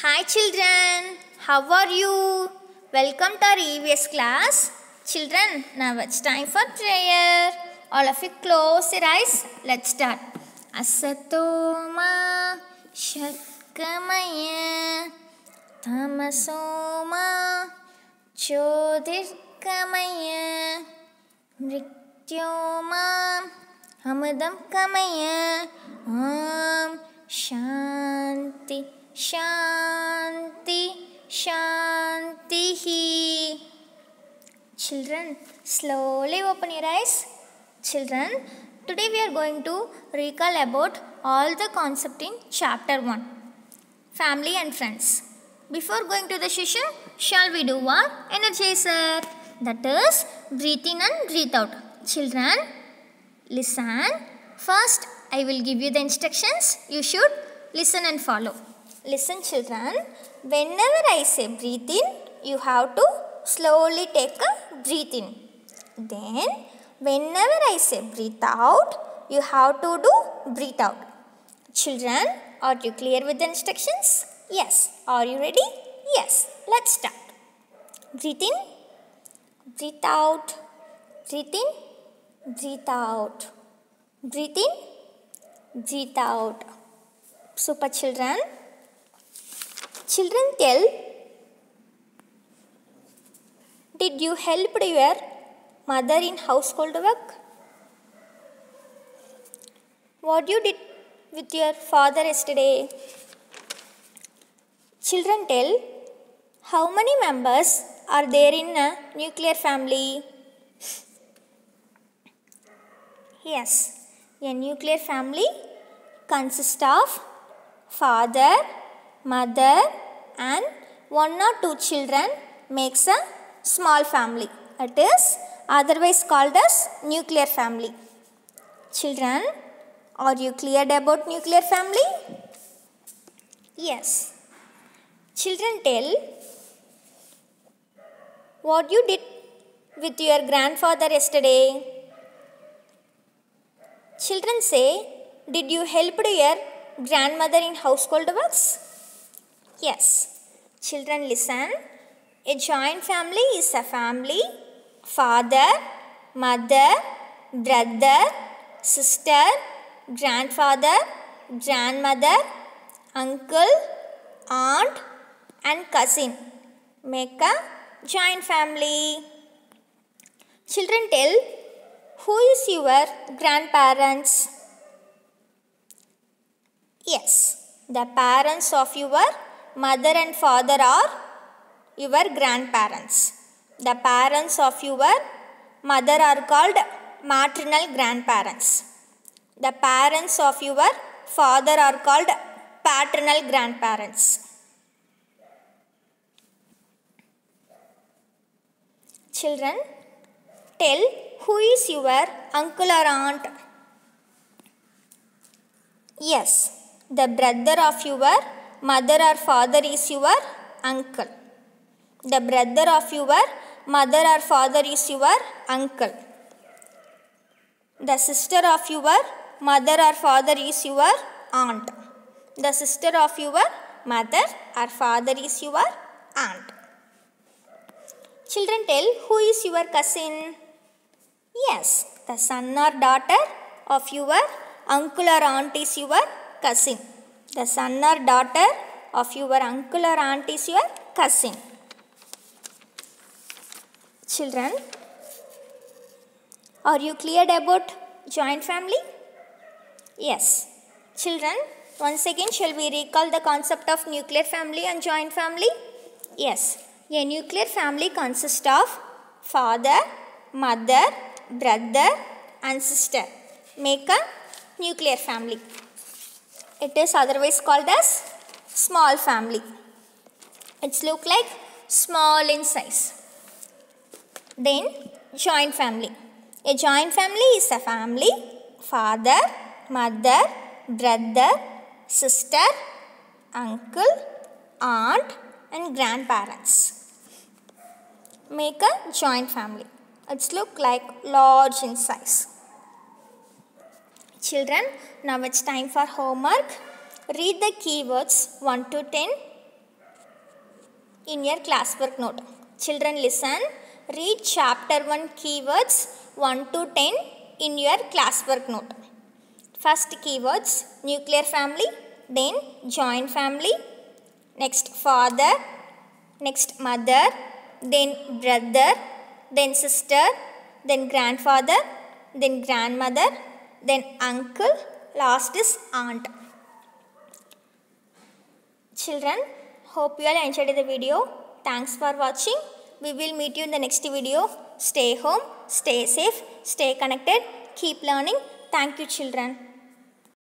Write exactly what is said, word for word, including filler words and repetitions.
Hi children, how are you? Welcome to our E V S class. Children, now it's time for prayer. All of you close your eyes. Let's start. Asatoma Shakkamaya Tamasoma Chodirkamaya Mrityoma Amadam Kamaya Om Shanti Shanti Shanti. Children, slowly open your eyes. Children, today we are going to recall about all the concept in chapter one, family and friends. Before going to the session, shall we do one energizer? That is, breathe in and breathe out. Children, listen. First, I will give you the instructions. You should listen and follow. Listen children, whenever I say breathe in, you have to slowly take a breathe in. Then, whenever I say breathe out, you have to do breathe out. Children, are you clear with the instructions? Yes. Are you ready? Yes. Let's start. Breathe in, breathe out, breathe in, breathe out, breathe in, breathe out. Super children. Children, tell, did you help your mother in household work? What you did with your father yesterday? Children, tell, how many members are there in a nuclear family? Yes, a nuclear family consists of father, mother and one or two children makes a small family. It is otherwise called as nuclear family. Children, are you cleared about nuclear family? Yes. Children, tell, what you did with your grandfather yesterday? Children say, did you help your grandmother in household works? Yes. Children, listen. A joint family is a family. Father, mother, brother, sister, grandfather, grandmother, uncle, aunt and cousin make a joint family. Children, tell, who is your grandparents? Yes, the parents of your mother and father are your grandparents. The parents of your mother are called maternal grandparents. The parents of your father are called paternal grandparents. Children, tell, who is your uncle or aunt? Yes, the brother of your mother or father is your uncle. The brother of your mother or father is your uncle. The sister of your mother or father is your aunt. The sister of your mother or father is your aunt. Children, tell, who is your cousin? Yes, the son or daughter of your uncle or aunt is your cousin. The son or daughter of your uncle or aunt is your cousin. Children, are you cleared about joint family? Yes. Children, once again shall we recall the concept of nuclear family and joint family? Yes. A nuclear family consists of father, mother, brother and sister make a nuclear family. It is otherwise called as small family. It's look like small in size. Then joint family. A joint family is a family, father, mother, brother, sister, uncle, aunt and grandparents make a joint family. It's look like large in size. Children, now it's time for homework. Read the keywords one to ten in your classwork note. Children listen. Read chapter one keywords one to ten in your classwork note. First keywords nuclear family, then joint family, next father, next mother, then brother, then sister, then grandfather, then grandmother, then uncle, last is aunt. Children, hope you all enjoyed the video. Thanks for watching. We will meet you in the next video. Stay home, stay safe, stay connected, keep learning. Thank you, children.